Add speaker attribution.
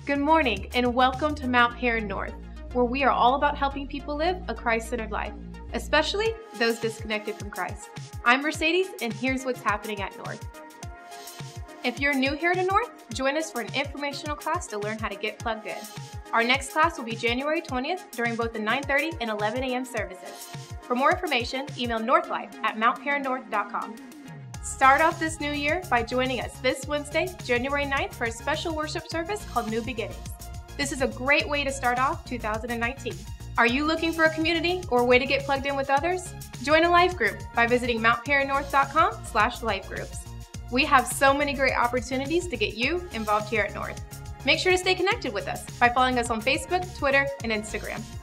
Speaker 1: Good morning and welcome to Mount Paran North, where we are all about helping people live a Christ-centered life, especially those disconnected from Christ. I'm Mercedes and here's what's happening at North. If you're new here to North, join us for an informational class to learn how to get plugged in. Our next class will be January 20th during both the 9:30 and 11 a.m. services. For more information, email northlife@mountparannorth.com. Start off this new year by joining us this Wednesday, January 9th, for a special worship service called New Beginnings. This is a great way to start off 2019. Are you looking for a community or a way to get plugged in with others? Join a life group by visiting mountparannorth.com/lifegroups. We have so many great opportunities to get you involved here at North. Make sure to stay connected with us by following us on Facebook, Twitter, and Instagram.